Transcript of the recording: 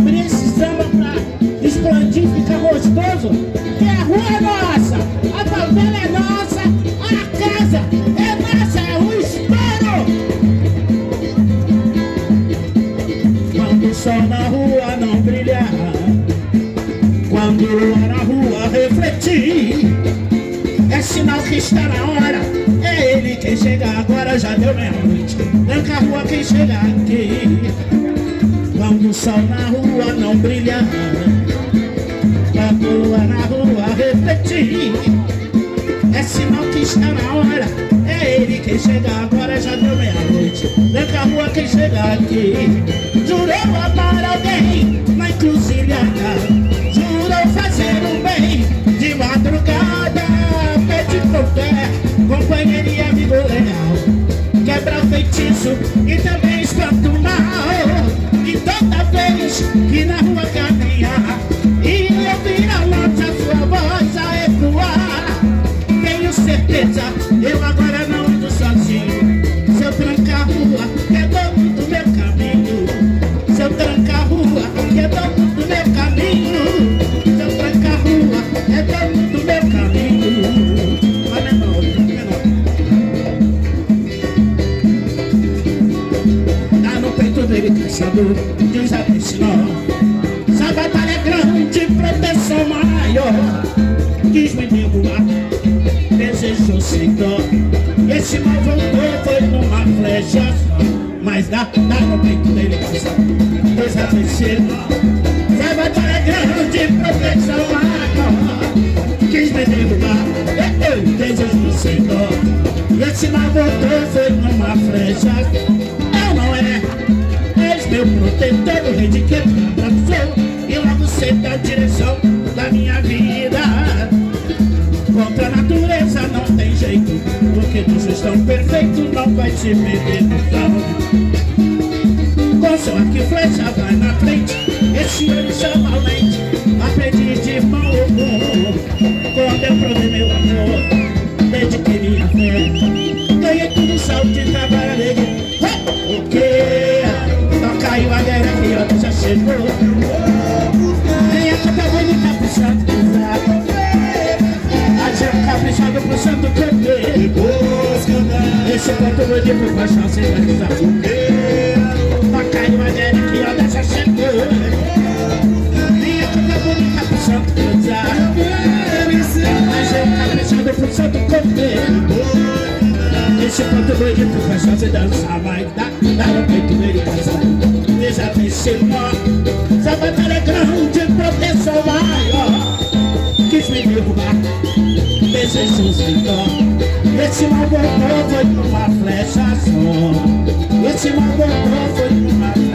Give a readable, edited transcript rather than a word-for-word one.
abrir esse samba pra explodir e ficar gostoso. Que a rua é nossa, a favela é nossa, a casa é nossa, é o estouro. Quando o sol na rua não brilhar, quando o lua na rua refletir, é sinal que está na hora. É ele quem chega agora, já deu meia-noite. Tranca a rua quem chega aqui. Quando o sol na rua não brilhar, quando a lua na rua refletir, é sinal que está na hora. É ele quem chega agora, já deu meia-noite. Tranca a rua quem chega aqui. Jurou amar alguém na encruzilhada, jurou fazer o bem de madrugada, pede com fé, companheiro e amigo legal, quebra o feitiço e também espanta o mal. E toda vez que na rua caminhar e ouvir a longe a sua voz a ecoar, tenho certeza, eu agora não ando sozinho. Se eu trancar a rua, é dono do meu caminho. Se eu trancar a rua, é dono do meu caminho. Se eu trancar a rua, é dono do meu caminho. Vai menor, menor. Tá no peito dele caçador, Deus já me ensinou. Essa batalha é grande, proteção maior. Quis me derrubar, desejou sem dó. Esse mal voltou, foi numa flecha só. Mas dá no peito dele caçador, Deus já me ensinou. Essa batalha é grande, proteção maior. Quis me derrubar, desejou sem dó. Esse mal voltou, foi numa flecha. Eu não é, és meu protetor, o rei de que me abraçou e logo cedo a direção da minha vida. Contra a natureza não tem jeito, porque Deus tão perfeito não vai te perder no chão. Com seu arco e flecha vai na frente, esse olho chama valente, aprendi de mão a mão. Quando eu provei meu amor, dediquei minha fé, ganhei tudo salto e trabalho. O quê? Não caiu a guerra que outra já chegou. Minha canta bonita pro santo cruzar, a gente caprichado pro santo cantar. Esse canto bonito pro paixão sem realizar. O quê? Não caiu a guerra que outra já chegou. Minha canta bonita pro santo cruzar, a gente caprichado pro santo cantar. Esse canto bonito faz você dançar, mas dá no peito dele caçador, deixa vencer nó. Essa batalha é grande, proteção maior. Quis me derrubar, desejou sem dó. Esse mal voltou, foi numa flecha só. Esse mal voltou, foi numa flecha.